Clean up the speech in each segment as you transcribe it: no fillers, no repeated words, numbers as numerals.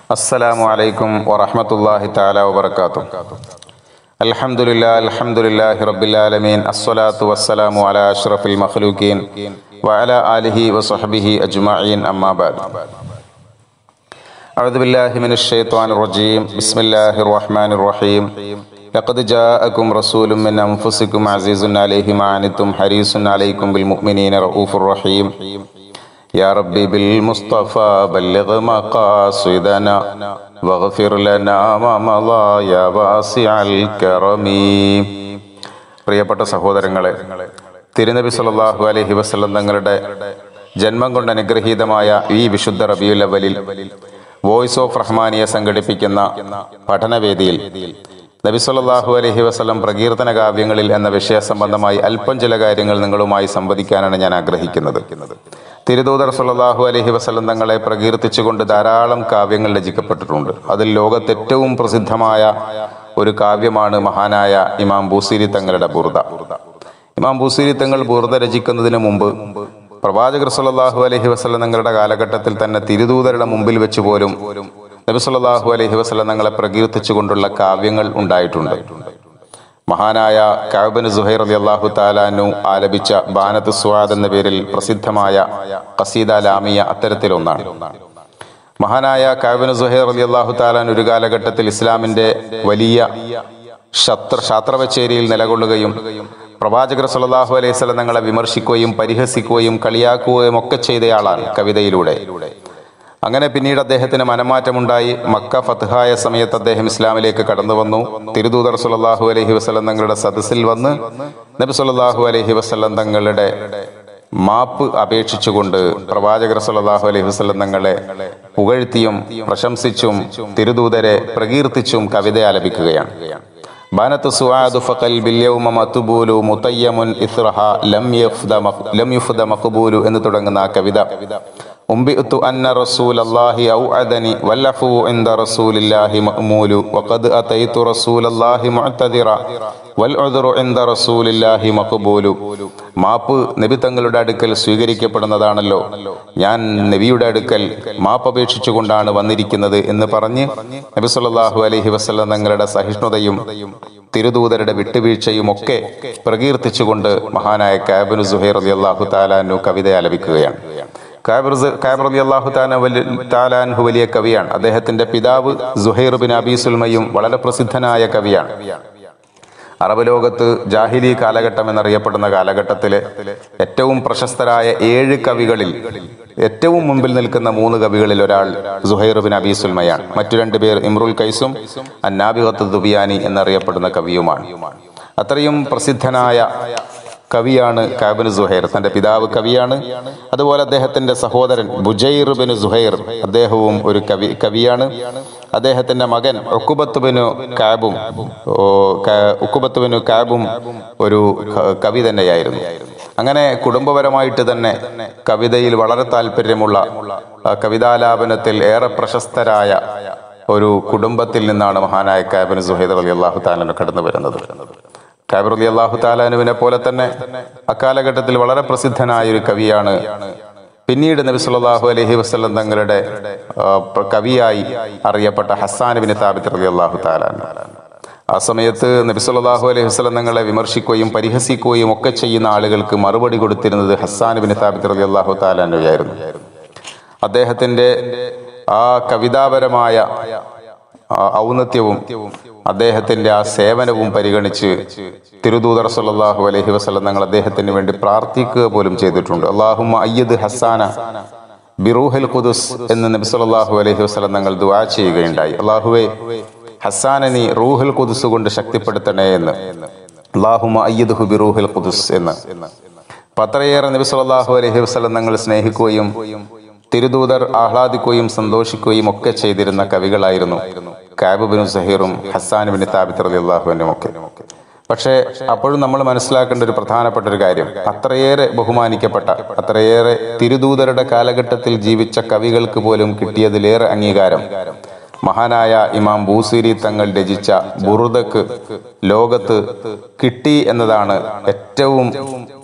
അസ്സലാമു അലൈക്കും വറഹ്മത്തുള്ളാഹി തആല വബറകാതുഹു. അൽഹംദുലില്ലാഹി റബ്ബിൽ ആലമീൻ. അസ്സലാത്തു വസ്സലാമു അലാ അഷ്റഫിൽ മഖ്ലൂഖീൻ വഅലാ ആലിഹി വസഹ്ബിഹി അജ്മഈൻ. അമ്മാ ബഅദ്. അഊദു ബില്ലാഹി മിനശ് ശൈത്വാനിർ റജീം. ബിസ്മില്ലാഹിർ റഹ്മാനിർ റഹീം. ലഖദ് ജാഅകും റസൂലുൻ മിൻ അൻഫുസികും അസീസുൻ അലൈഹി മാ അനിതും ഹരീസുൻ അലൈക്കും ബിൽ മുഅ്മിനീന റഊഫുർ റഹീം. യാ റബ്ബി ബിൽ മുസ്തഫ ബല്ലിഗ് മഖാസിദനാ വഗ്ഫിർ ലനാ മാ മളാ യാ വാസിഅൽ കറമീ. പ്രിയപ്പെട്ട സഹോദരങ്ങളെ, തിരുനബി സല്ലല്ലാഹു അലൈഹി വസല്ലം തങ്ങളുടെ ജന്മം കൊണ്ട് അനുഗ്രഹീതമായ ഈ വിശുദ്ധ റബീഉൽ അവ്വലിൽ വോയിസ് ഓഫ് റഹ്മാനിയ സംഘടിപ്പിക്കുന്ന പഠനവേദിയിൽ നബി സല്ലല്ലാഹു അലൈഹി വസല്ലം പ്രകീർത്തന കാവ്യങ്ങളിൽ എന്ന വിഷയ സംബന്ധമായി അല്പം ചില കാര്യങ്ങൾ നിങ്ങളുമായി സംവദിക്കാനാണ് ഞാൻ ആഗ്രഹിക്കുന്നത്. തിരുദൂതർ സല്ലല്ലാഹു അലൈഹി വസല്ലം തങ്ങളെ പ്രകീർത്തിച്ചുകൊണ്ട് ധാരാളം കാവ്യങ്ങൾ രചിക്കപ്പെട്ടിട്ടുണ്ട്. അതിൽ ലോകത്ത് ഏറ്റവും പ്രസിദ്ധമായ ഒരു കാവ്യമാണ് മഹാനായ ഇമാം ബൂസീരി തങ്ങളുടെ ബുർദ. ഇമാം ബൂസീരി തങ്ങൾ ബുർദ രചിക്കുന്നതിന് മുമ്പ് പ്രവാചകർ സല്ലല്ലാഹു അലൈഹി വസല്ലം തങ്ങളുടെ കാലഘട്ടത്തിൽ തന്നെ തിരുദൂതരുടെ മുമ്പിൽ വെച്ച് പോലും നബി സല്ലല്ലാഹു അലൈഹി വസല്ലം തങ്ങളെ പ്രകീർത്തിച്ചുകൊണ്ടുള്ള കാവ്യങ്ങൾ ഉണ്ടായിട്ടുണ്ട്. മഹാനായ കഅബ് ബിൻ സുഹൈർ റളിയല്ലാഹു തആല അൻഹു ആലപിച്ച ബാനത്ത് സുആദ് എന്ന പേരിൽ പ്രസിദ്ധമായ ഖസീദ ലാമിയ അത്തരത്തിലൊന്നാണ്. മഹാനായ കഅബ് ബിൻ സുഹൈർ റളിയല്ലാഹു തആല അൻഹു ഒരു കാലഘട്ടത്തിൽ ഇസ്ലാമിന്റെ വലിയ ശാസ്ത്രവച്ചേരിയിൽ നിലകൊള്ളുകയും പ്രവാചകർ സല്ലല്ലാഹു അലൈഹി വസല്ലം തങ്ങളെ വിമർശിക്കുകയും പരിഹസിക്കുകയും കളിയാക്കുകയും ഒക്കെ ചെയ്തയാളാണ് കവിതയിലൂടെ. അങ്ങനെ പിന്നീട് അദ്ദേഹത്തിന് മനംമാറ്റമുണ്ടായി. മക്ക ഫത്ഹായ സമയത്ത് അദ്ദേഹം ഇസ്ലാമിലേക്ക് കടന്നു വന്നു. തിരുദൂതർ സല്ലല്ലാഹു അലൈഹി വസല്ലം തങ്ങളുടെ സദസ്സിൽ വന്ന് നബി സല്ലല്ലാഹു അലൈഹി വസല്ലം തങ്ങളുടെ മാപ്പ് അപേക്ഷിച്ചുകൊണ്ട് പ്രവാചകർ സല്ലല്ലാഹു അലൈഹി വസല്ലം തങ്ങളെ പുകഴ്ത്തിയും പ്രശംസിച്ചും തിരുദൂതരെ പ്രകീർത്തിച്ചും കവിത ആലപിക്കുകയാണ്. ബാനത്ത് സുആദു ഫഖൽബിൽ യൗമ മത്ബൂലു മുതയ്യമുൻ ഇസ്റഹ ലം യുഫ്ദ മഖ്ബൂലു എന്ന് തുടങ്ങുന്ന ആ കവിത ഉംബിഅതു അന്ന റസൂലല്ലാഹി ഔഅദനി വല്ലഫു ഇൻദ റസൂലില്ലാഹി മഅ്മൂലു വഖദ് അതൈതു റസൂലല്ലാഹി മുഅ്തദിറ വൽ ഉദ്റു ഇൻദ റസൂലില്ലാഹി മഖ്ബൂലു. മാപ്പ് നബി തങ്ങളുടെ അടുക്കൽ സ്വീകരിക്കപ്പെടുന്നതാണല്ലോ, ഞാൻ നബിയുടെ അടുക്കൽ മാപ്പ് അപേക്ഷിച്ചുകൊണ്ടാണ് വന്നിരിക്കുന്നത് എന്ന് പറഞ്ഞ് നബി സല്ലല്ലാഹു അലൈഹി വസല്ലം തങ്ങളുടെ സഹിഷ്ണുതയും തിരുദൂതരുടെ വിട്ടുവീഴ്ചയും ഒക്കെ പ്രകീർത്തിച്ചുകൊണ്ട് മഹാനായ കഅബ് ബിൻ സുഹൈർ റളിയല്ലാഹു തആല അൻഹു കവിത ആലപിക്കുകയാണ്. കഅബ് റളിയല്ലാഹു തആല അൻഹു വലിയ കവിയാണ്. അദ്ദേഹത്തിന്റെ പിതാവ് സുഹൈർ ബിൻ അബീ സുൽമയും വളരെ പ്രസിദ്ധനായ കവിയാണ്. അറബ് ലോകത്ത് ജാഹിലി കാലഘട്ടം എന്നറിയപ്പെടുന്ന കാലഘട്ടത്തിലെ ഏറ്റവും പ്രശസ്തരായ 7 കവികളിൽ ഏറ്റവും മുമ്പിൽ നിൽക്കുന്ന 3 കവികളിൽ ഒരാൾ സുഹൈർ ബിൻ അബീ സുൽമയാണ്. മറ്റു 2 പേർ ഇമ്രുൽ കൈസും അന്നാബിഗത്ത് ദുബിയാനി എന്നറിയപ്പെടുന്ന കവിയുമാണ്. അത്രയും പ്രസിദ്ധനായ കവിയാണ് കഅബ് ബിൻ സുഹൈർ. തന്റെ പിതാവ് കവിയാണ്. അതുപോലെ അദ്ദേഹത്തിന്റെ സഹോദരൻ ബുജൈർ ബിൻ സുഹൈർ, അദ്ദേഹവും ഒരു കവിയാണ്. അദ്ദേഹത്തിന്റെ മകൻ ഉഖബത്ത് ബിൻ കഅബും ഒരു കവി തന്നെയായിരുന്നു. അങ്ങനെ കുടുംബപരമായിട്ട് തന്നെ കവിതയിൽ വളരെ താല്പര്യമുള്ള, കവിതാലാപനത്തിൽ ഏറെ പ്രശസ്തരായ ഒരു കുടുംബത്തിൽ നിന്നാണ് മഹാനായ കഅബ് ബിൻ സുഹൈർ റളിയല്ലാഹു തആല കടന്നു വരുന്നത്. കഅബ് റളിയല്ലാഹു തആല അൻഹുവിനെ പോലെ തന്നെ അക്കാലഘട്ടത്തിൽ വളരെ പ്രസിദ്ധനായ ഒരു കവിയാണ്. പിന്നീട് നബി സല്ലല്ലാഹു അലൈഹി വസല്ലം തങ്ങളുടെ കവിയായി അറിയപ്പെട്ട ഹസ്സാൻ ബിൻ താബിത്ത് റളിയല്ലാഹു തആല അൻഹു. ആ സമയത്ത് നബി സല്ലല്ലാഹു അലൈഹി വസല്ലം തങ്ങളെ വിമർശിക്കുകയും പരിഹസിക്കുകയും ഒക്കെ ചെയ്യുന്ന ആളുകൾക്ക് മറുപടി കൊടുത്തിരുന്നത് ഹസ്സാൻ ബിൻ താബിത്ത് റളിയല്ലാഹു തആല അൻഹു ആയിരുന്നു. അദ്ദേഹത്തിന്റെ ആ കവിതാപരമായ ഔന്നത്യവും അദ്ദേഹത്തിന്റെ ആ സേവനവും പരിഗണിച്ച് തിരുദൂതർ സല്ലല്ലാഹു അലൈഹി വസല്ലം തങ്ങൾ അദ്ദേഹത്തിന് വേണ്ടി പ്രാർത്ഥിക്കുക പോലും ചെയ്തിട്ടുണ്ട്. അല്ലാഹുമ്മ അയ്യിദ് ഹസ്സാന ബിറൂഹിൽ ഖുദുസ് എന്ന് നബി സല്ലല്ലാഹു അലൈഹി വസല്ലം തങ്ങൾ ദുആ ചെയ്യുകയുണ്ടായി. അല്ലാഹുവേ, ഹസ്സാനെ നീ റൂഹുൽ ഖുദുസ് കൊണ്ട് ശക്തിപ്പെടുത്തണേ എന്ന്. അല്ലാഹുമ്മ അയ്യിദ്ഹു ബിറൂഹിൽ ഖുദുസ് എന്ന്. അത്രയേറെ നബി സല്ലല്ലാഹു അലൈഹി വസല്ലം തങ്ങൾ സ്നേഹിക്കുകയും തിരുദൂതർ ആഹ്ലാദിക്കുകയും സന്തോഷിക്കുകയും ഒക്കെ ചെയ്തിരുന്ന കവികളായിരുന്നു കഅബ് ബിൻ സുഹൈറും ഹസ്സാൻ ബിൻ താബിത്ത് റളിയല്ലാഹു അൻഹും ഒക്കെ. പക്ഷേ അപ്പോഴും നമ്മൾ മനസ്സിലാക്കേണ്ട ഒരു പ്രധാനപ്പെട്ട ഒരു കാര്യം, അത്രയേറെ ബഹുമാനിക്കപ്പെട്ട, അത്രയേറെ തിരുദൂതരുടെ കാലഘട്ടത്തിൽ ജീവിച്ച കവികൾക്ക് പോലും കിട്ടിയതിലേറെ അംഗീകാരം മഹാനായ ഇമാം ബൂസീരി തങ്ങൾ രചിച്ച ബുർദക്ക് ലോകത്ത് കിട്ടി എന്നതാണ് ഏറ്റവും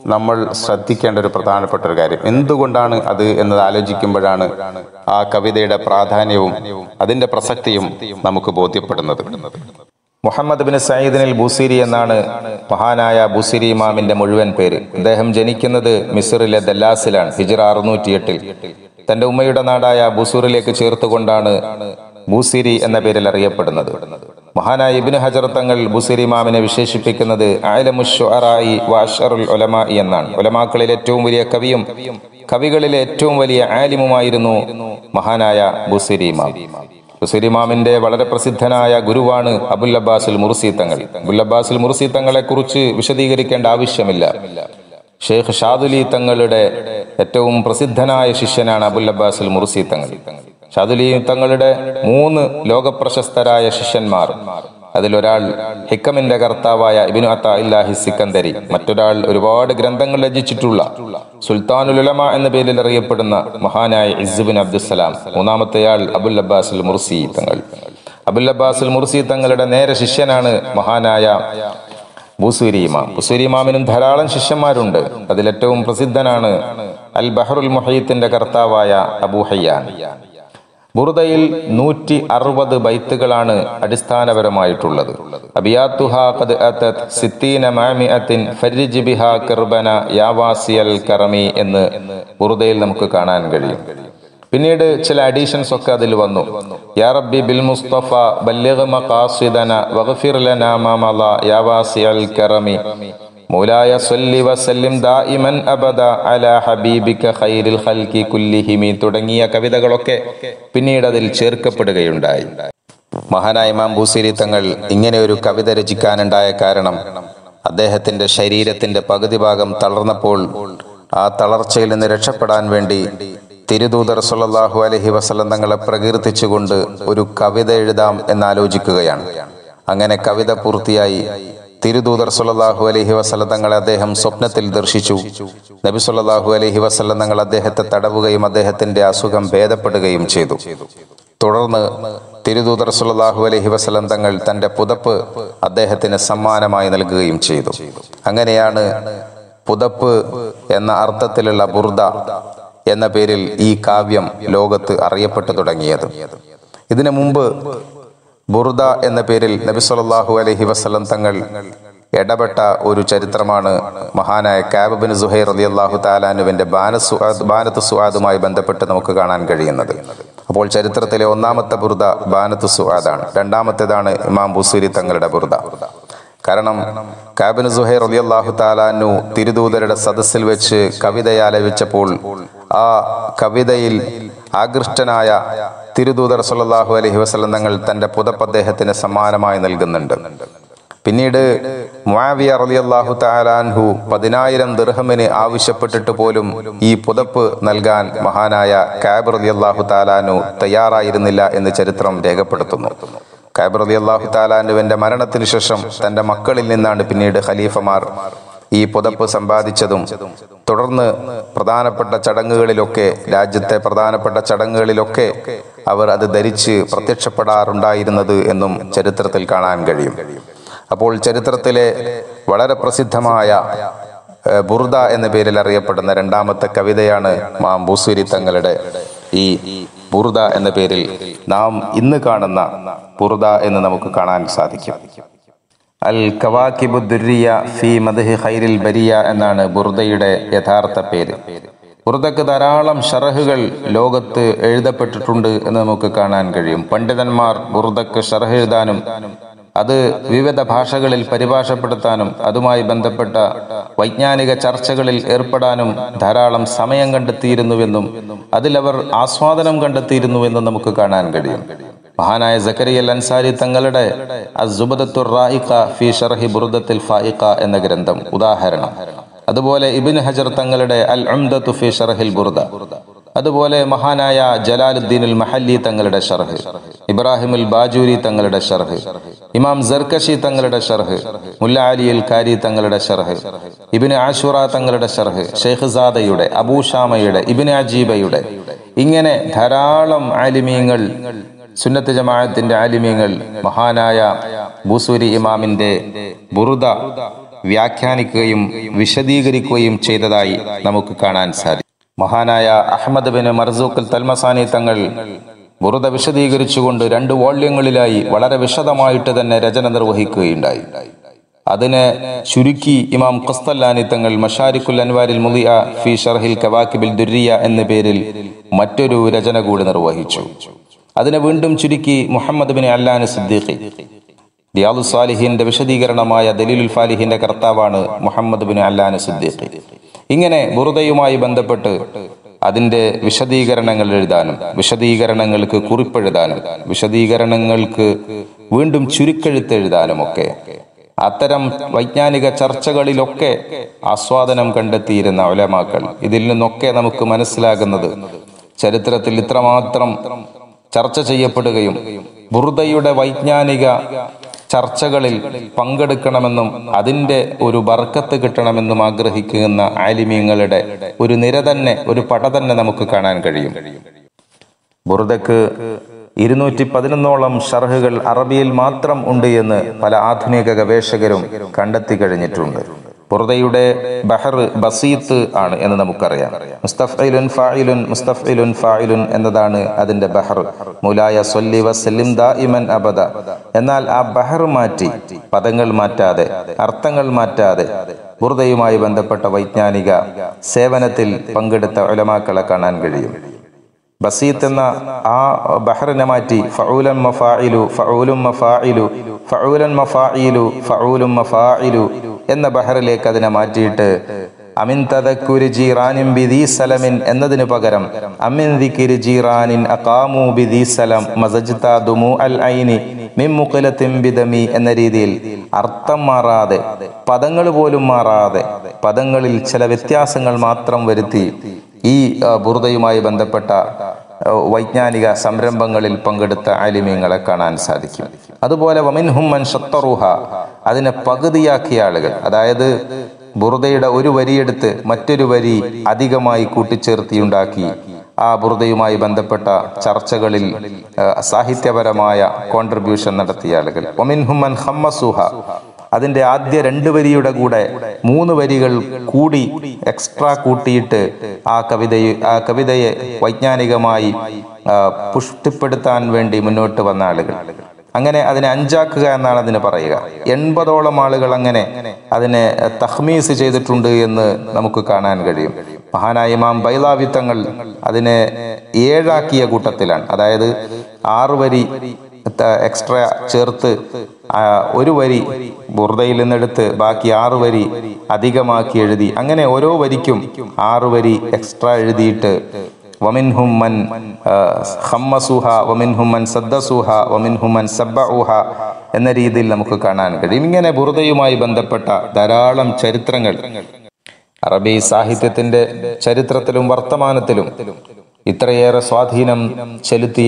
നമ്മൾ ശ്രദ്ധിക്കേണ്ട ഒരു പ്രധാനപ്പെട്ട ഒരു കാര്യം. എന്തുകൊണ്ടാണ് അത് എന്നത് ആലോചിക്കുമ്പോഴാണ് ആ കവിതയുടെ പ്രാധാന്യവും അതിൻ്റെ പ്രസക്തിയും നമുക്ക് ബോധ്യപ്പെടുന്നത്. Muhammad bin Saeed al Busiri എന്നാണ് മഹാനായ ബുസീരി ഇമാമിന്റെ മുഴുവൻ പേര്. അദ്ദേഹം ജനിക്കുന്നത് മിസ്റിലെ ദല്ലാസിലാണ് ഹിജ്റ 608. തന്റെ ഉമ്മയുടെ നാടായ ബുസൂറിലേക്ക് ചേർത്തുകൊണ്ടാണ് ബുസീരി എന്ന പേരിൽ അറിയപ്പെടുന്നത്. മഹാനായ ഇബ്നു ഹജർ തങ്ങൾ ബുസീരി ഇമാമിനെ വിശേഷിപ്പിക്കുന്നത് അഅലമുശ് ശുഅറാഇ വഅശ്അറുൽ ഉലമാഇ എന്നാണ്. ഉലമാക്കളിൽ ഏറ്റവും വലിയ കവിയും കവികളിലെ ഏറ്റവും വലിയ ആലിമുമായിരുന്നു മഹാനായ ബുസീരി ഇമാം. ബുസീരി ഇമാമിന്റെ വളരെ പ്രസിദ്ധനായ ഗുരുവാണ് അബുൽ അബ്ബാസുൽ മുർസി തങ്ങൾ. അബുൽ അബ്ബാസുൽ മുർസി തങ്ങളെ കുറിച്ച് വിശദീകരിക്കേണ്ട ആവശ്യമില്ല. ഷെയ്ഖ് ഷാദുലി തങ്ങളുടെ ഏറ്റവും പ്രസിദ്ധനായ ശിഷ്യനാണ് അബുൽ അബ്ബാസുൽ മുർസി തങ്ങൾ. ഷാദുലി തങ്ങളുടെ 3 ലോകപ്രശസ്തരായ ശിഷ്യന്മാർ, അതിലൊരാൾ ഹിക്കമിന്റെ കർത്താവായ ഇബ്നു അത്താഇല്ലാഹി സിക്കന്ദരി, മറ്റൊരാൾ ഒരുപാട് ഗ്രന്ഥങ്ങൾ രചിച്ചിട്ടുള്ള സുൽത്താനുൽ ഉലമ എന്ന പേരിൽ അറിയപ്പെടുന്ന മഹാനായ ഇസ്സ് ബിൻ അബ്ദുസ്സലാം, മൂന്നാമത്തെയാൾ അബുൽ അബ്ബാസുൽ മുർസി തങ്ങൾ. അബുൽ അബ്ബാസുൽ മുർസി തങ്ങളുടെ നേരെ ശിഷ്യനാണ് മഹാനായ ബുസൂരി ഇമാം. ബുസൂരി ഇമാമിനും ധാരാളം ശിഷ്യന്മാരുണ്ട്. അതിലേറ്റവും പ്രസിദ്ധനാണ് അൽ ബഹറുൽ മുഹീത്തിന്റെ കർത്താവായ അബൂ ഹയ്യാൻ. ബുർദയിൽ 160 ബൈത്തുകളാണ് അടിസ്ഥാനപരമായിട്ടുള്ളത്. അബിയാത്തുഹാ ഖദ് അതത് 60 മാമിഅത്തിൻ ഫർജ് ബിഹാ കർബന യാ വാസിയൽ കറമി എന്ന് ബുർദയിൽ നമുക്ക് കാണാൻ കഴിയും. പിന്നീട് ചില അഡീഷൻസ് ഒക്കെ അതിൽ വന്നു. യാ റബ്ബി ബിൽ മുസ്തഫ ബല്ലിഗ് മഖാസിദന വഗ്ഫിർ ലനാ മാ മള യാ വാസിയൽ കറമി മൗലായ സ്വല്ലി വസല്ലിം ദായിമൻ അബദ അലാ ഹബീബിക ഖൈറിൽ ഖൽഖി കുല്ലിഹിമി തുടങ്ങിയ കവിതകളൊക്കെ പിന്നീട് അതിൽ ചേർക്കപ്പെടുകയുണ്ടായി. മഹാനായ ഇമാം ബുസീരി തങ്ങൾ ഇങ്ങനെ ഒരു കവിത രചിക്കാനുണ്ടായ കാരണം, അദ്ദേഹത്തിന്റെ ശരീരത്തിന്റെ പകുതി ഭാഗം തളർന്നപ്പോൾ ആ തളർച്ചയിൽ നിന്ന് രക്ഷപ്പെടാൻ വേണ്ടി തിരുദൂതർ സ്വല്ലല്ലാഹു അലൈഹി വസല്ലം തങ്ങളെ പ്രകീർത്തിച്ചുകൊണ്ട് ഒരു കവിത എഴുതാം എന്നാലോചിക്കുകയാണ്. അങ്ങനെ കവിത പൂർത്തിയായി. തിരുദൂതർ സ്വല്ലല്ലാഹു അലൈഹി വസല്ലം തങ്ങളെ അദ്ദേഹം സ്വപ്നത്തിൽ ദർശിച്ചു. നബി സ്വല്ലല്ലാഹു അലൈഹി വസല്ലം തങ്ങൾ അദ്ദേഹത്തെ തടവുകയും അദ്ദേഹത്തിന്റെ അസുഖം ഭേദപ്പെടുകയും ചെയ്തു. തുടർന്ന് തിരുദൂതർ സ്വല്ലല്ലാഹു അലൈഹി വസല്ലം തങ്ങൾ തന്റെ പുതപ്പ് അദ്ദേഹത്തിന് സമ്മാനമായി നൽകുകയും ചെയ്തു. അങ്ങനെയാണ് പുതപ്പ് എന്ന അർത്ഥത്തിലുള്ള ബുർദ എന്ന പേരിൽ ഈ കാവ്യം ലോകത്ത് അറിയപ്പെട്ടു തുടങ്ങിയത്. ഇതിനു മുമ്പ് ബുർദ എന്ന പേരിൽ നബി സല്ലല്ലാഹു അലൈഹി വസല്ലം തങ്ങൾ ഇടപെട്ട ഒരു ചരിത്രമാണ് മഹാനായ കഅബ് ബിൻ സുഹൈർ റളിയല്ലാഹു തആല അൻഹുവിന്റെ ബാനത്ത് സുആദുമായി ബന്ധപ്പെട്ട് നമുക്ക് കാണാൻ കഴിയുന്നത്. അപ്പോൾ ചരിത്രത്തിലെ ഒന്നാമത്തെ ബുർദ ബാനത്ത് സുആദാണ്. രണ്ടാമത്തേതാണ് ഇമാം ബുസീരി തങ്ങളുടെ ബുർദ. കാരണം കഅബ് ബിൻ സുഹൈർ റളിയല്ലാഹു തആല അൻഹു തിരുദൂതരുടെ സദസ്സിൽ വെച്ച് കവിതയാലപിച്ചപ്പോൾ ആ കവിതയിൽ ആകൃഷ്ടനായ തിരുദൂതർ സ്വല്ലല്ലാഹു അലൈഹി വസല്ലം തങ്ങൾ തന്റെ പുതപ്പ് അദ്ദേഹത്തിന് സമ്മാനമായി നൽകുന്നുണ്ട്. പിന്നീട് മുആവിയ റളിയല്ലാഹു തആല അൻഹു 10,000 ദിർഹമിന് ആവശ്യപ്പെട്ടിട്ട് പോലും ഈ പുതപ്പ് നൽകാൻ മഹാനായ കഅബ് റളിയല്ലാഹു തആല അൻഹു തയ്യാറായിരുന്നില്ല എന്ന് ചരിത്രം രേഖപ്പെടുത്തുന്നു. കഅബ് റളിയല്ലാഹു തആല അൻഹുവിന്റെ മരണത്തിന് ശേഷം തന്റെ മക്കളിൽ നിന്നാണ് പിന്നീട് ഖലീഫമാർ ഈ പുതപ്പ് സമ്പാദിച്ചതും തുടർന്ന് പ്രധാനപ്പെട്ട ചടങ്ങുകളിലൊക്കെ, രാജ്യത്തെ പ്രധാനപ്പെട്ട ചടങ്ങുകളിലൊക്കെ അവർ അത് ധരിച്ച് പ്രത്യക്ഷപ്പെടാറുണ്ടായിരുന്നത് എന്നും ചരിത്രത്തിൽ കാണാൻ കഴിയും. അപ്പോൾ ചരിത്രത്തിലെ വളരെ പ്രസിദ്ധമായ ബുർദ എന്ന പേരിൽ അറിയപ്പെടുന്ന രണ്ടാമത്തെ കവിതയാണ് ഇമാം ബുസീരി തങ്ങളുടെ ഈ ബുർദ എന്ന പേരിൽ നാം ഇന്ന് കാണുന്ന ബുർദ എന്ന് നമുക്ക് കാണാൻ സാധിക്കും. അൽ കവാകിബു ദുർരിയ ഫീ മദ്ഹി ഖൈറിൽ ബരിയ എന്നാണ് ബുർദയുടെ യഥാർത്ഥ പേര്. ബുർദക്ക് ധാരാളം ഷറഹുകൾ ലോകത്ത് എഴുതപ്പെട്ടിട്ടുണ്ട് എന്ന് നമുക്ക് കാണാൻ കഴിയും. പണ്ഡിതന്മാർ ബുർദക്ക് ഷറഹ് എഴുതാനും അത് വിവിധ ഭാഷകളിൽ പരിഭാഷപ്പെടുത്താനും അതുമായി ബന്ധപ്പെട്ട വൈജ്ഞാനിക ചർച്ചകളിൽ ഏർപ്പെടാനും ധാരാളം സമയം കണ്ടെത്തിയിരുന്നുവെന്നും അതിലവർ ആസ്വാദനം കണ്ടെത്തിയിരുന്നുവെന്നും നമുക്ക് കാണാൻ കഴിയും. മഹാനായ സക്കരിയ അൽ അൻസാരി തങ്ങളുടെ അസ്സുബദത്തുർ റായിഖ ഫീ ശർഹി ബുർദത്തിൽ ഫായിഖ എന്ന ഗ്രന്ഥം ഉദാഹരണം. അതുപോലെ ഇബ്നു ഹജർ തങ്ങളുടെ അൽ ഉംദത്തു ഫീ ശർഹിൽ ബുർദ, അതുപോലെ മഹാനായ ജലാലുദ്ദീൻ അൽ മഹല്ലി തങ്ങളുടെ ഷർഹ്, ഇബ്രാഹിം അൽ ബാജൂരി തങ്ങളുടെ ഷർഹ്, ഇമാം സർകശി തങ്ങളുടെ ഷർഹ്, മുല്ല അലി അൽ കാരി തങ്ങളുടെ ഷർഹ്, ഇബ്നു ആശുറ തങ്ങളുടെ ഷർഹ്, ഷെയ്ഖ് സാദയുടെ, അബൂ ഷാമയുടെ, ഇബ്നു അജീബയുടെ, ഇങ്ങനെ ധാരാളം ആലിമീങ്ങൾ, സുന്നത്ത് ജമാഅത്തിന്റെ ആലിമീങ്ങൾ മഹാനായ ബുസൂരി ഇമാമിന്റെ ബുർദ വ്യാഖ്യാനിക്കുകയും വിശദീകരിക്കുകയും ചെയ്തതായി നമുക്ക് കാണാൻ സാധിക്കും. മഹാനായ അഹ്മദ് ബിൻ മർസൂഖ് തൽമസാനി തങ്ങൾ ബുറുദ വിശദീകരിച്ചുകൊണ്ട് 2 വോള്യങ്ങളിലായി വളരെ വിശദമായിട്ട് തന്നെ രചന നിർവഹിക്കുകയുണ്ടായി. അതിനെ ചുരുക്കി ഇമാം ഖസ്തല്ലാനി തങ്ങൾ മശാരിഖുൽ അൻവാരിൽ മുദിഅ ഫി ശർഹിൽ കവാകിബിൽ ദുർരിയ എന്ന പേരിൽ മറ്റൊരു രചന കൂടി നിർവഹിച്ചു. അതിനെ വീണ്ടും ചുരുക്കി മുഹമ്മദ് ബിൻ അല്ലാൻ സിദ്ദീഖി റിയാദുസ് സാലിഹീന്റെ വിശദീകരണമായ ദലീലുൽ ഫാലിഹിന്റെ കർത്താവാണ് മുഹമ്മദ് ബിൻ അല്ലാൻ സിദ്ദീഖി. ഇങ്ങനെ ബുറുദയുമായി ബന്ധപ്പെട്ട് അതിന്റെ വിശദീകരണങ്ങൾ എഴുതാനും വിശദീകരണങ്ങൾക്ക് കുറിപ്പെഴുതാനും വിശദീകരണങ്ങൾക്ക് വീണ്ടും ചുരുക്കെഴുത്ത് എഴുതാനും ഒക്കെ അത്തരം വൈജ്ഞാനിക ചർച്ചകളിലൊക്കെ ആസ്വാദനം കണ്ടെത്തിയിരുന്ന ഉലമാക്കൾ. ഇതിൽ നിന്നൊക്കെ നമുക്ക് മനസ്സിലാകുന്നത് ചരിത്രത്തിൽ ഇത്രമാത്രം ചർച്ച ചെയ്യപ്പെടുകയും ബുറുദയുടെ വൈജ്ഞാനിക ചർച്ചകളിൽ പങ്കെടുക്കണമെന്നും അതിൻ്റെ ഒരു ബർക്കത്ത് കിട്ടണമെന്നും ആഗ്രഹിക്കുന്ന ആലിമീങ്ങളുടെ ഒരു നിര തന്നെ, ഒരു പട തന്നെ നമുക്ക് കാണാൻ കഴിയും. ബുറുദക്ക് 211ഓളം ഷർഹുകൾ അറബിയിൽ മാത്രം ഉണ്ട് എന്ന് പല ആധുനിക ഗവേഷകരും കണ്ടെത്തി കഴിഞ്ഞിട്ടുണ്ട്. ബുറുദയുടെ ബഹർ ബസീത്ത് ആണ് എന്ന് നമുക്കറിയാം. മുസ്തഫ്ഇലുൻ ഫാഇലുൻ മുസ്തഫ്ഇലുൻ ഫാഇലുൻ എന്നതാണ് അതിന്റെ ബഹർ. മുലായ സ്വല്ലി വസല്ലിം ദായിമൻ അബദ. എന്നാൽ ആ ബഹർ മാറ്റി, പദങ്ങൾ മാറ്റാതെ, അർത്ഥങ്ങൾ മാറ്റാതെ ബുറുദയുമായി ബന്ധപ്പെട്ട വൈജ്ഞാനിക സേവനത്തിൽ പങ്കെടുത്ത ഉലമാക്കളെ കാണാൻ കഴിയും. ബസീത്ത് എന്ന ആ ബഹറിനെ മാറ്റി ഫഊലൻ മഫാഇലു ഫഊലും മഫാഇലു ഫഊലൻ മഫാഇലു ഫഊലും മഫാഇലു എന്ന ബഹറിലേക്ക് അതിനെ മാറ്റിയിട്ട് അമിൻ തദക്കുരി ജീറാനിൻ ബിദീ സലമിൻ എന്നതിന് പകരം അമിൻ ദിക്രി ജീറാനിൻ അഖാമു ബിദീ സലം മസജ്ത ദുമു അൽ ഐനി മിൻ മുഖലത്തിൻ ബിദമി എന്ന രീതിയിൽ അർത്ഥം മാറാതെ, പദങ്ങൾ പോലും മാറാതെ, പദങ്ങളിൽ ചില വ്യത്യാസങ്ങൾ മാത്രം വരുത്തി ഈ ബുറുദയുമായി ബന്ധപ്പെട്ട വൈജ്ഞാനിക സംരംഭങ്ങളിൽ പങ്കെടുത്ത ആലിമീങ്ങളെ കാണാൻ സാധിക്കും. അതുപോലെ വമിൻഹും മൻ ശത്തറുഹ, അതിനെ പകുതിയാക്കിയ ആളുകൾ, അതായത് ബുറുദയുടെ ഒരു വരിയെടുത്ത് മറ്റൊരു വരി അധികമായി കൂട്ടിച്ചേർത്തിയുണ്ടാക്കി ആ ബുറുദയുമായി ബന്ധപ്പെട്ട ചർച്ചകളിൽ സാഹിത്യപരമായ കോൺട്രിബ്യൂഷൻ നടത്തിയ ആളുകൾ. വമിൻഹും മൻ ഖമ്മസുഹ, അതിന്റെ ആദ്യ 2 വരിയുടെ കൂടെ 3 വരികൾ കൂടി എക്സ്ട്രാ കൂട്ടിയിട്ട് ആ കവിതയെ വൈജ്ഞാനികമായി പുഷ്ടിപ്പെടുത്താൻ വേണ്ടി മുന്നോട്ട് വന്ന ആളുകൾ. അങ്ങനെ അതിനെ 5ആക്കുക എന്നാണ് അതിന് പറയുക. 80ഓളം ആളുകൾ അങ്ങനെ അതിനെ തഖ്മീസ് ചെയ്തിട്ടുണ്ട് എന്ന് നമുക്ക് കാണാൻ കഴിയും. മഹാനായ ഇമാം ബൈളാവി തങ്ങൾ അതിനെ 7ആക്കിയ കൂട്ടത്തിലാണ്. അതായത് 6 വരി എക്സ്ട്രാ ചേർത്ത് 1 വരി ബുറുദയിൽ നിന്നെടുത്ത് ബാക്കി 6 വരി അധികമാക്കി എഴുതി. അങ്ങനെ ഓരോ വരിക്കും 6 വരി എക്സ്ട്രാ എഴുതിയിട്ട് വമിൻഹും മൻ ഖമ്മസുഹ വമിൻഹും മൻ സദ്ദസുഹ വമിൻഹും മൻ സബ്ബഉഹ എന്ന രീതിയിൽ നമുക്ക് കാണാൻ കഴിയും. ഇങ്ങനെ ബുറുദയുമായി ബന്ധപ്പെട്ട ധാരാളം ചരിത്രങ്ങൾ അറബി സാഹിത്യത്തിന്റെ ചരിത്രത്തിലും വർത്തമാനത്തിലും ഇത്രയേറെ സ്വാധീനം ചെലുത്തിയ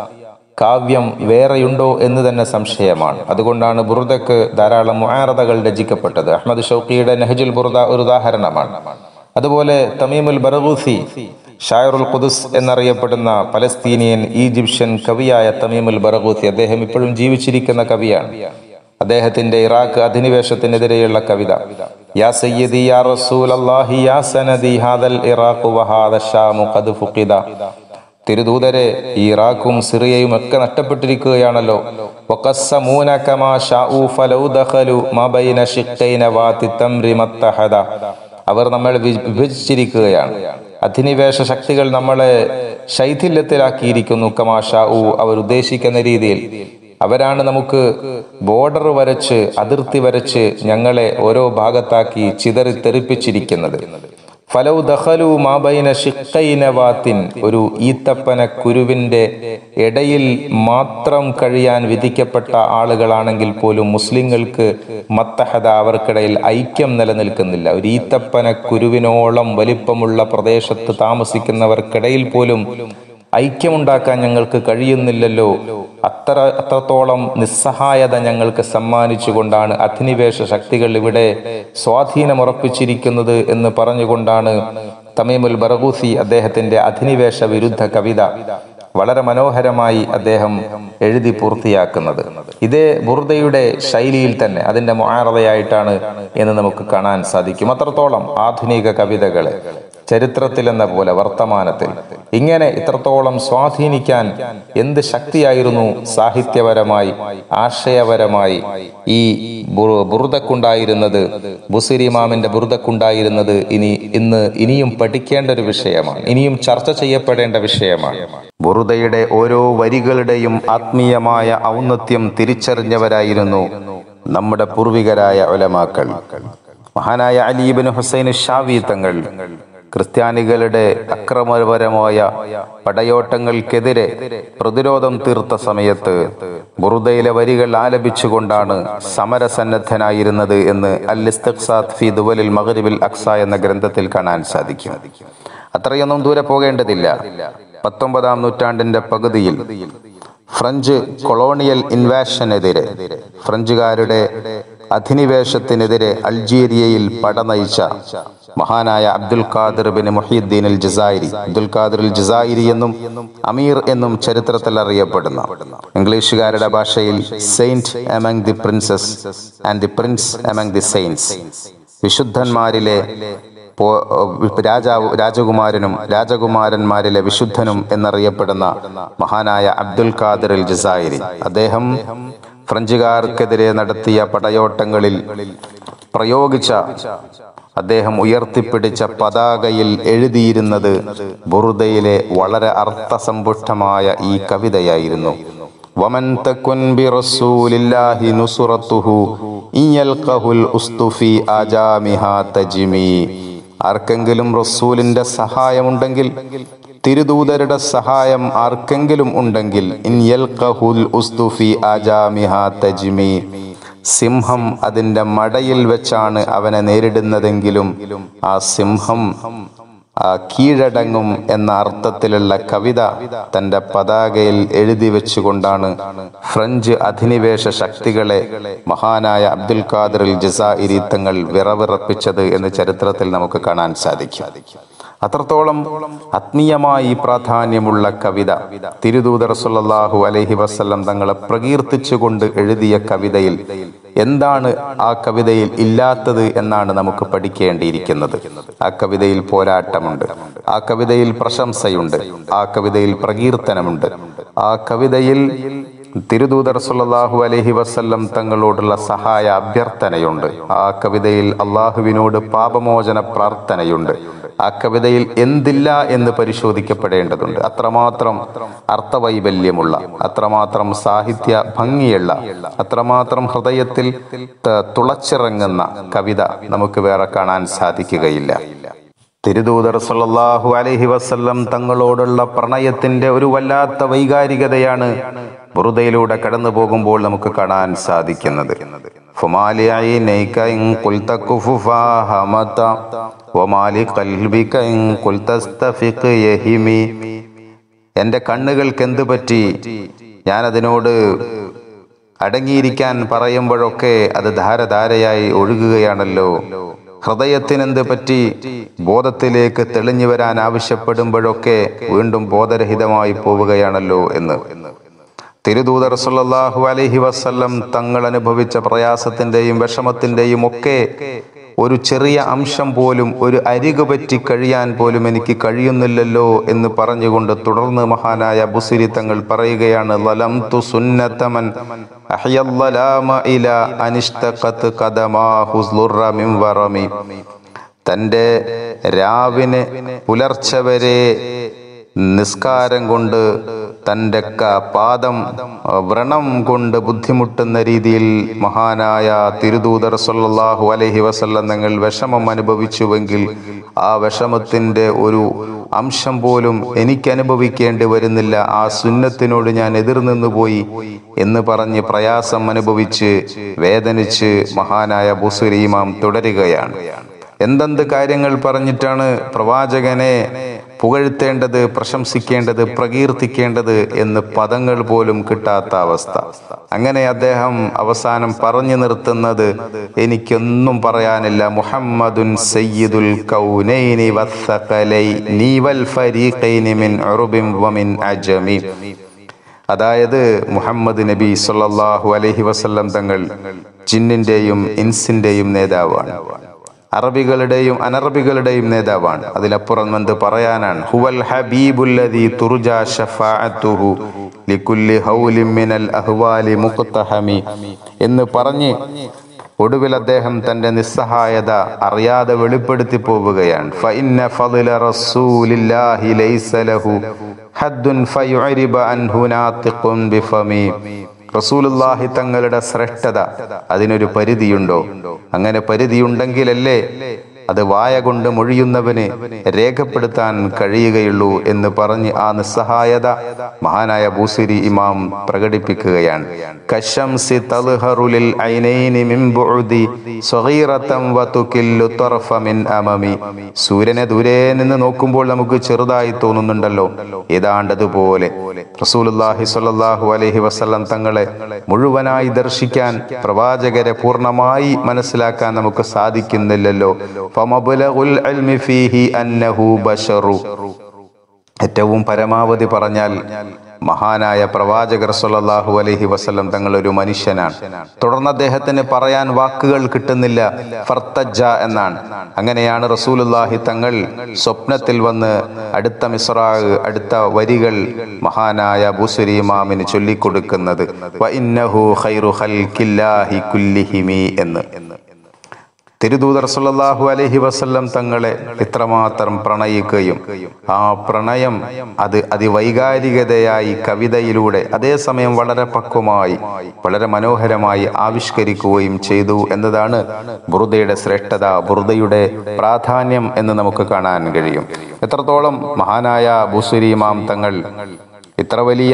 കാവ്യം വേറെയുണ്ടോ എന്ന് തന്നെ സംശയമാണ്. അതുകൊണ്ടാണ് ബുറുദക്ക് ധാരാളം മുആറദകൾ രചിക്കപ്പെട്ടത്. അഹ്മദ് ഷൗഖിയുടെ നഹ്ജുൽ ബുറുദ ഒരു ഉദാഹരണമാണ്. അതുപോലെ തമീമുൽ ബർഗൂസി, ഷായറുൽ ഖുദുസ് എന്നറിയപ്പെടുന്ന പലസ്തീനിയൻ ഈജിപ്ഷ്യൻ കവിയായ തമീമുൽ ബർഗൂസി, അദ്ദേഹം ഇപ്പോഴും ജീവിച്ചിരിക്കുന്ന കവിയാണ്. അദ്ദേഹത്തിന്റെ ഇറാഖ് അധിനിവേശത്തിനെതിരെയുള്ള കവിത യാ സയ്യിദി യാ റസൂലല്ലാഹി യാ സനദി ഹാദൽ ഇറാഖു വഹാദ ശാമു ഖദ് ഫുഖിദ. തിരുദൂതരെ, ഇറാഖും സിറിയയും ഒക്കെ നഷ്ടപ്പെട്ടിരിക്കുകയാണല്ലോ. വഖസ്സമൂന കമാ ശാഉ ഫലൗ ദഖലു മാ ബൈന ശിഖ്ഖൈന വാതി തംരി മത്തഹദ. അവർ നമ്മളെ വിഭജിച്ചിരിക്കുകയാണ്. അധിനിവേശ ശക്തികൾ നമ്മളെ ശൈഥില്യത്തിലാക്കിയിരിക്കുന്നു. കമാ ശാഉ, അവർ ഉദ്ദേശിക്കുന്ന രീതിയിൽ. അവരാണ് നമുക്ക് ബോർഡർ വരച്ച്, അതിർത്തി വരച്ച് ഞങ്ങളെ ഓരോ ഭാഗത്താക്കി ചിതറിത്തെറിപ്പിച്ചിരിക്കുന്നത്. ഫലൗ ദഖലു മാ ബൈന ശിഖ്ഖൈന വാത്തിൻ, ഒരു ഈത്തപ്പന കുരുവിന്റെ ഇടയിൽ മാത്രം കഴിയാൻ വിധിക്കപ്പെട്ട ആളുകളാണെങ്കിൽ പോലും മുസ്ലിങ്ങൾക്ക് മത്തഹദ, അവർക്കിടയിൽ ഐക്യം നിലനിൽക്കുന്നില്ല. ഒരു ഈത്തപ്പന കുരുവിനോളം വലിപ്പമുള്ള പ്രദേശത്ത് താമസിക്കുന്നവർക്കിടയിൽ പോലും ഐക്യമുണ്ടാക്കാൻ ഞങ്ങൾക്ക് കഴിയുന്നില്ലല്ലോ. അത്രത്തോളം നിസ്സഹായത ഞങ്ങൾക്ക് സമ്മാനിച്ചുകൊണ്ടാണ് അധിനിവേശ ശക്തികൾ ഇവിടെ സ്വാധീനമുറപ്പിച്ചിരിക്കുന്നത് എന്ന് പറഞ്ഞുകൊണ്ടാണ് തമീമുൽ ബർഗൂസി അദ്ദേഹത്തിന്റെ അധിനിവേശ വിരുദ്ധ കവിത വളരെ മനോഹരമായി അദ്ദേഹം എഴുതി പൂർത്തിയാക്കുന്നത്. ഇതേ ബുർദയുടെ ശൈലിയിൽ തന്നെ അതിന്റെ മുആറദയായിട്ടാണ് എന്ന് നമുക്ക് കാണാൻ സാധിക്കും. അത്രത്തോളം ആധുനിക കവിതകളെ ചരിത്രത്തിൽ എന്ന പോലെ വർത്തമാനത്തിൽ ഇങ്ങനെ ഇത്രത്തോളം സ്വാധീനിക്കാൻ എന്ത് ശക്തിയായിരുന്നു സാഹിത്യപരമായി ആശയപരമായി ഈ ബുർദക്കുണ്ടായിരുന്നത്, ബുസീരി ഇമാമിന്റെ ബുർദക്കുണ്ടായിരുന്നത്. ഇനിയും പഠിക്കേണ്ട ഒരു വിഷയമാണ്, ഇനിയും ചർച്ച ചെയ്യപ്പെടേണ്ട വിഷയമാണ്. ബുർദയുടെ ഓരോ വരികളുടെയും ആത്മീയമായ ഔന്നത്യം തിരിച്ചറിഞ്ഞവരായിരുന്നു നമ്മുടെ പൂർവികരായ ഉലമാക്കൾ. മഹാനായ അലി ഇബ്നു ഹുസൈൻ ഷാവി തങ്ങൾ ക്രിസ്ത്യാനികളുടെ അക്രമപരമായ പടയോട്ടങ്ങൾക്കെതിരെ പ്രതിരോധം തീർത്ത സമയത്ത് ബുർദയിലെ വരികൾ ആലപിച്ചുകൊണ്ടാണ് സമരസന്നദ്ധനായിരുന്നത് എന്ന് അൽ ഇസ്തിഖ്സാത്ത് ഫി ദുവലിൽ മഗ്രിബിൽ അഖ്സ എന്ന ഗ്രന്ഥത്തിൽ കാണാൻ സാധിക്കും. അത്രയൊന്നും ദൂരെ പോകേണ്ടതില്ല. 19-ാം നൂറ്റാണ്ടിന്റെ പകുതിയിൽ ഫ്രഞ്ച് കൊളോണിയൽ ഇൻവാഷനെതിരെ, ഫ്രഞ്ചുകാരുടെ അധിനിവേശത്തിനെതിരെ അൾജീരിയയിൽ പടനയിച്ച മഹാനായ Abdul Qadir bin Muhiyuddin al Jazairi, Abdul Qadir al Jazairi എന്നും അമീർ എന്നും ചരിത്രത്തിൽ അറിയപ്പെടുന്ന, ഇംഗ്ലീഷുകാരുടെ ഭാഷയിൽ saint among the princes and the prince among the saints, വിശുദ്ധന്മാരിലെ രാജകുമാരനും രാജകുമാരന്മാരിലെ വിശുദ്ധനും എന്നറിയപ്പെടുന്ന മഹാനായ അബ്ദുൽ ഖാദിർ അൽ ജസായിരി, അദ്ദേഹം ഫ്രഞ്ചുകാർക്കെതിരെ നടത്തിയ പടയോട്ടങ്ങളിൽ പ്രയോഗിച്ച, അദ്ദേഹം ഉയർത്തിപ്പിടിച്ച പതാകയിൽ എഴുതിയിരുന്നത് ബുർദയിലെ വളരെ അർത്ഥസമ്പുഷ്ടമായ ഈ കവിതയായിരുന്നു. വമൻ തകുൻ ബിറസൂലില്ലാഹി നുസ്റത്തുഹു ഇയൽഖഹുൽ ഉസ്തുഫി ആജാമിഹാ തജ്മി. ആർക്കെങ്കിലും റസൂലിന്റെ സഹായമുണ്ടെങ്കിൽ, തിരുദൂതരുടെ സഹായം ആർക്കെങ്കിലും ഉണ്ടെങ്കിൽ, ഇൻ യൽഖഹുൽ ഉസ്തുഫി ആജാമിഹാ തജ്മി, സിംഹം അതിന്റെ മടയിൽ വെച്ചാണ് അവനെ നേരിടുന്നതെങ്കിലും ആ സിംഹം കീഴടങ്ങും എന്ന അർത്ഥത്തിലുള്ള കവിത തന്റെ പതാകയിൽ എഴുതി വെച്ചുകൊണ്ടാണ് ഫ്രഞ്ച് അധിനിവേശ ശക്തികളെ മഹാനായ അബ്ദുൽ ഖാദിർ അൽ ജസായിരി തങ്ങൾ വിറവിറപ്പിച്ചത് എന്ന് ചരിത്രത്തിൽ നമുക്ക് കാണാൻ സാധിക്കും. അത്രത്തോളം ആത്മീയമായി പ്രാധാന്യമുള്ള കവിത, തിരുദൂതർ സ്വല്ലല്ലാഹു അലൈഹി വസല്ലം തങ്ങളെ പ്രകീർത്തിച്ചുകൊണ്ട് എഴുതിയ കവിതയിൽ എന്താണ് ആ കവിതയിൽ ഇല്ലാത്തത് എന്നാണ് നമുക്ക് പഠിക്കേണ്ടിയിരിക്കുന്നത്. ആ കവിതയിൽ പോരാട്ടമുണ്ട്, ആ കവിതയിൽ പ്രശംസയുണ്ട്, ആ കവിതയിൽ പ്രകീർത്തനമുണ്ട്, ആ കവിതയിൽ തിരുദൂതർ സ്വല്ലല്ലാഹു അലൈഹി വസല്ലം തങ്ങളോടുള്ള സഹായ അഭ്യർത്ഥനയുണ്ട്, ആ കവിതയിൽ അള്ളാഹുവിനോട് പാപമോചന പ്രാർത്ഥനയുണ്ട്, ആ കവിതയിൽ എന്തില്ല എന്ന് പരിശോധിക്കപ്പെടേണ്ടതുണ്ട്. അത്രമാത്രം അർത്ഥവൈബല്യമുള്ള, അത്രമാത്രം സാഹിത്യ ഭംഗിയുള്ള, അത്രമാത്രം ഹൃദയത്തിൽ തുളച്ചിറങ്ങുന്ന കവിത നമുക്ക് വേറെ കാണാൻ സാധിക്കുകയില്ല. തിരുദൂതർ സ്വല്ലല്ലാഹു അലൈഹി വസല്ലം തങ്ങളോടുള്ള പ്രണയത്തിന്റെ ഒരു വല്ലാത്ത വൈകാരികതയാണ് ബുർദയിലൂടെ കടന്നു പോകുമ്പോൾ നമുക്ക് കാണാൻ സാധിക്കുന്നത്. എന്റെ കണ്ണുകൾക്ക് എന്തു പറ്റി? ഞാൻ അതിനോട് അടങ്ങിയിരിക്കാൻ പറയുമ്പോഴൊക്കെ അത് ധാരധാരയായി ഒഴുകുകയാണല്ലോ. ഹൃദയത്തിനെന്ത് പറ്റി? ബോധത്തിലേക്ക് തെളിഞ്ഞു വരാൻ ആവശ്യപ്പെടുമ്പോഴൊക്കെ വീണ്ടും ബോധരഹിതമായി പോവുകയാണല്ലോ എന്ന് തിരുദൂതർ സ്വല്ലല്ലാഹു അലൈഹി വസല്ലം തങ്ങൾ അനുഭവിച്ച പ്രയാസത്തിന്റെയും വിഷമത്തിന്റെയും ഒക്കെ ഒരു ചെറിയ അംശം പോലും, ഒരു അരികു പറ്റി കഴിയാൻ പോലും എനിക്ക് കഴിയുന്നില്ലല്ലോ എന്ന് പറഞ്ഞുകൊണ്ട് തുടർന്ന് മഹാനായ ബുസീരി തങ്ങൾ പറയുകയാണ്, ലലംതു സുന്നതമൻ അഹ്യല്ലലാമ ഇലാ അനിഷ്തഖത് ഖദമാഹു ളുറ മിൻ വറമി. തന്റെ രാവിനെ പുലർച്ചെ വരെ നിസ്കാരം കൊണ്ട് തന്റെ പാദം വ്രണം കൊണ്ട് ബുദ്ധിമുട്ടുന്ന രീതിയിൽ മഹാനായ തിരുദൂതർ സ്വല്ലല്ലാഹു അലൈഹി വസല്ലം തങ്ങൾ വിഷമം അനുഭവിച്ചുവെങ്കിൽ ആ വിഷമത്തിന്റെ ഒരു അംശം പോലും എനിക്ക് അനുഭവിക്കേണ്ടി വരുന്നില്ല, ആ സുന്നത്തിനോട് ഞാൻ എതിർനിന്നു പോയി എന്ന് പറഞ്ഞ് പ്രയാസം അനുഭവിച്ച് വേദനിച്ച് മഹാനായ ബുസീരി ഇമാം തുടരുകയാണ്. എന്തെന്ത് കാര്യങ്ങൾ പറഞ്ഞിട്ടാണ് പ്രവാചകനെ പുകഴ്ത്തേണ്ടത്, പ്രശംസിക്കേണ്ടത്, പ്രകീർത്തിക്കേണ്ടത് എന്ന് പദങ്ങൾ പോലും കിട്ടാത്ത അവസ്ഥ. അങ്ങനെ അദ്ദേഹം അവസാനം പറഞ്ഞു നിർത്തുന്നത്, എനിക്കൊന്നും പറയാനില്ല, മുഹമ്മദുൻ സയ്യിദുൽ കൗനൈനി വസ്സഖലൈനി വൽ ഫരീഖൈനി മിൻ ഉറുബിൻ വമിൻ അജമി. അതായത് മുഹമ്മദ് നബി സല്ലല്ലാഹു അലൈഹി വസല്ലം തങ്ങൾ ജിന്നിന്റെയും ഇൻസിന്റെയും നേതാവാണ്, അറബികളുടെയും അനറബികളുടെയും നേതാവാണ്. അതിലപ്പുറം എന്ത് പറയാനാണ്? ഹുവൽ ഹബീബുല്ലദീ തുർജാ ശഫാഅത്തുഹു ലികുല്ലി ഹൗലിൻ മിനൽ അഹ്വാലി മുഖ്തഹമി എന്ന് പറഞ്ഞ് ഒടുവിൽ അദ്ദേഹം തന്റെ നിസ്സഹായത അറിയാതെ വെളിപ്പെടുത്തി പോവുകയാണ്. ഫഇന്ന ഫളല റസൂലില്ലാഹി ലൈസ ലഹു ഹദ്ദുൻ ഫയുഅരിബ അൻഹു നാതിഖുൻ ബിഫമി. റസൂലുള്ളാഹി തങ്ങളുടെ ശ്രേഷ്ഠത അതിനൊരു പരിധിയുണ്ടോ? അങ്ങനെ പരിധിയുണ്ടെങ്കിലല്ലേ അത് വായ കൊണ്ട് മൊഴിയുന്നവന് രേഖപ്പെടുത്താൻ കഴിയുകയുള്ളൂ എന്ന് പറഞ്ഞ് ആ നിസ്സഹായത മഹാനായ ബൂസിരി ഇമാം പ്രകടിപ്പിക്കുകയാണ്. കശംസി തൽഹറു ലിൽ ഐനൈനി മിൻ ബുഅദി സഗീറതൻ വതുകില്ലു തർഫ മിൻ അമമി. സൂര്യനെ ദൂരെ നിന്ന് നോക്കുമ്പോൾ നമുക്ക് ചെറുതായി തോന്നുന്നുണ്ടല്ലോ, ഏതാണ്ടതുപോലെ റസൂലുള്ളാഹി സ്വല്ലല്ലാഹു അലൈഹി വസല്ലം തങ്ങളെ മുഴുവനായി ദർശിക്കാൻ, പ്രവാചകരെ പൂർണ്ണമായി മനസ്സിലാക്കാൻ നമുക്ക് സാധിക്കുന്നില്ലല്ലോ. ഫമബ്ലഗുൽ ഇൽമി ഫീഹി അന്നഹു ബശറു. ഏറ്റവും പരമാവധി പറഞ്ഞാൽ മഹാനായ പ്രവാചകർ സ്വല്ലല്ലാഹു അലൈഹി വസല്ലം തങ്ങൾ ഒരു മനുഷ്യനാണ്. തുടർന്ന് അദ്ദേഹത്തിന് പറയാൻ വാക്കുകൾ കിട്ടുന്നില്ല, ഫർത്തജ എന്നാണ്. അങ്ങനെയാണ് റസൂലുള്ളാഹി തങ്ങൾ സ്വപ്നത്തിൽ വന്ന് അടുത്ത മിസ്റാഅ്, അടുത്ത വരികൾ മഹാനായ ബൂസിരി ഇമാമിന് ചൊല്ലിക്കൊടുക്കുന്നത്, വ ഇന്നഹു ഖൈറു ഖൽഖില്ലാഹി കുല്ലിഹിമി എന്ന്. തിരുദൂതർ സല്ലല്ലാഹു അലൈഹി വസല്ലം തങ്ങളെ ഇത്രമാത്രം പ്രണയിക്കുകയും ആ പ്രണയം അത് അതിവൈകാരികതയായി കവിതയിലൂടെ അതേസമയം വളരെ പക്വമായി, വളരെ മനോഹരമായി ആവിഷ്കരിക്കുകയും ചെയ്തു എന്നതാണ് ബുർദയുടെ ശ്രേഷ്ഠത, ബുർദയുടെ പ്രാധാന്യം എന്ന് നമുക്ക് കാണാൻ കഴിയും. എത്രത്തോളം മഹാനായ ബൂസിരി ഇമാം തങ്ങൾ ഇത്ര വലിയ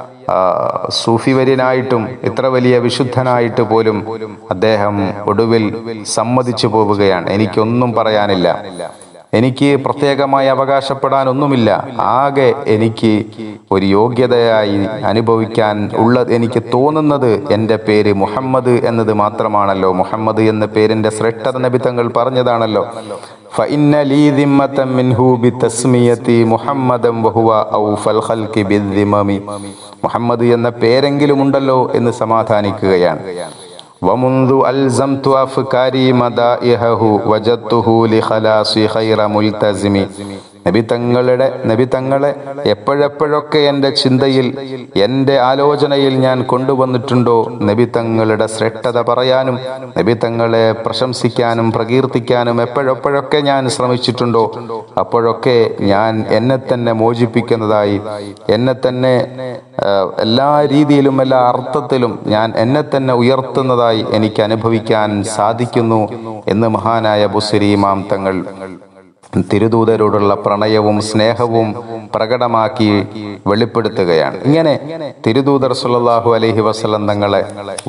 സൂഫിവര്യനായിട്ടും ഇത്ര വലിയ വിശുദ്ധനായിട്ട് പോലും അദ്ദേഹം ഒടുവിൽ സമ്മതിച്ചു പോവുകയാണ്, എനിക്കൊന്നും പറയാനില്ല, എനിക്ക് പ്രത്യേകമായി അവകാശപ്പെടാനൊന്നുമില്ല, ആകെ എനിക്ക് ഒരു യോഗ്യതയായി അനുഭവിക്കാൻ ഉള്ളത്, എനിക്ക് തോന്നുന്നത് എൻ്റെ പേര് മുഹമ്മദ് എന്നത് മാത്രമാണല്ലോ. മുഹമ്മദ് എന്ന പേരിന്റെ ശ്രേഷ്ഠത നബി തങ്ങൾ പറഞ്ഞതാണല്ലോ. ഫഇന്ന ലീ ദിമ്മതൻ മിൻഹു ബിതസ്മിയതി മുഹമ്മദൻ വഹുവ ഔഫൽ ഖൽഖി ബിദ്ദിമമി. മുഹമ്മദ് എന്ന പേരെങ്കിലും ഉണ്ടല്ലോ എന്ന് സമാധാനിക്കുകയാണ്. വമുൻദു അൽസംതു അഫ്കാരി മദാഇഹു വജദ്തുഹു ലിഖലാസി ഖൈറ മുൽതസിമി. നബി തങ്ങളെ എപ്പോഴെപ്പോഴൊക്കെ എൻ്റെ ചിന്തയിൽ, എൻ്റെ ആലോചനയിൽ ഞാൻ കൊണ്ടുവന്നിട്ടുണ്ടോ, നബി തങ്ങളുടെ ശ്രേഷ്ഠത പറയാനും നബി തങ്ങളെ പ്രശംസിക്കാനും പ്രകീർത്തിക്കാനും എപ്പോഴെപ്പോഴൊക്കെ ഞാൻ ശ്രമിച്ചിട്ടുണ്ടോ, അപ്പോഴൊക്കെ ഞാൻ എന്നെ തന്നെ മോചിപ്പിക്കുന്നതായി, എന്നെ തന്നെ എല്ലാ രീതിയിലും എല്ലാ അർത്ഥത്തിലും ഞാൻ എന്നെ തന്നെ ഉയർത്തുന്നതായി എനിക്ക് അനുഭവിക്കാൻ സാധിക്കുന്നു എന്ന് മഹാനായ ബുസ്രി ഇമാം തങ്ങൾ തിരുദൂതരോടുള്ള പ്രണയവും സ്നേഹവും പ്രകടമാക്കി വെളിപ്പെടുത്തുകയാണ്. ഇങ്ങനെ തിരുദൂതർ സല്ലല്ലാഹു അലൈഹി വസല്ലം തങ്ങളെ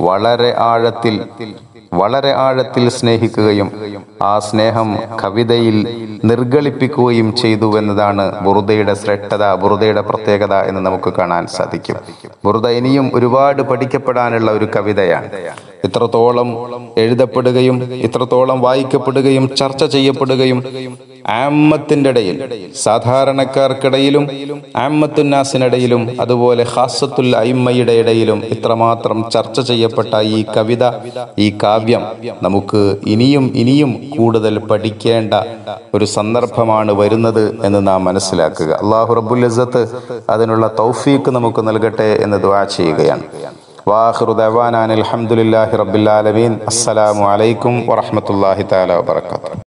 വളരെ ആഴത്തിൽ സ്നേഹിക്കുകയും ആ സ്നേഹം കവിതയിൽ നിർഗളിപ്പിക്കുകയും ചെയ്തു എന്നതാണ് ബുർദയുടെ ശ്രേഷ്ഠത, ബുർദയുടെ പ്രത്യേകത എന്ന് നമുക്ക് കാണാൻ സാധിക്കും. ബുർദ ഇനിയും ഒരുപാട് പഠിക്കപ്പെടാനുള്ള ഒരു കവിതയാണ്. ഇത്രത്തോളം എഴുതപ്പെടുകയും ഇത്രത്തോളം വായിക്കപ്പെടുകയും ചർച്ച ചെയ്യപ്പെടുകയും ആമ്മത്തിന്റെ ഇടയിൽ, സാധാരണക്കാർക്കിടയിലും ആമ്മത്തുന്നാസിനിടയിലും അതുപോലെ ഖാസത്തുൽ അയിമ്മയുടെ ഇടയിലും ഇത്രമാത്രം ചർച്ച ചെയ്യപ്പെട്ട ഈ കവിത, ഈ കാവ്യം നമുക്ക് ഇനിയും കൂടുതൽ പഠിക്കേണ്ട ഒരു സന്ദർഭമാണ് വരുന്നത് എന്ന് നാം മനസ്സിലാക്കുക. അല്ലാഹു റബ്ബുൽ ഇസ്സത്ത് അതിനുള്ള തൗഫീഖ് നമുക്ക് നൽകട്ടെ എന്ന് ദുആ ചെയ്യുകയാണ്. വാഖിറു ദഅവാനാ അൽഹംദുലില്ലാഹി റബ്ബിൽ ആലമീൻ. അസ്സലാമു അലൈക്കും വറഹ്മത്തുള്ളാഹി തആല വബറകാതുഹു.